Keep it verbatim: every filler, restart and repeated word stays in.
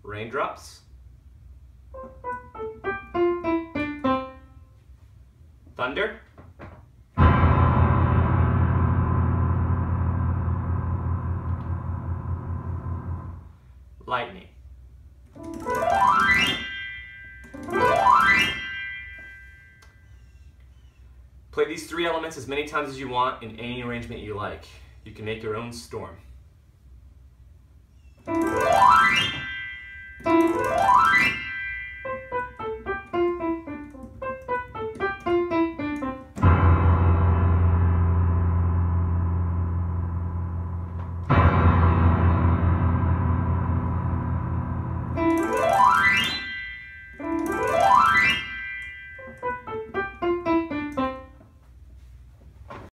raindrops, thunder, lightning. Play these three elements as many times as you want in any arrangement you like. You can make your own storm.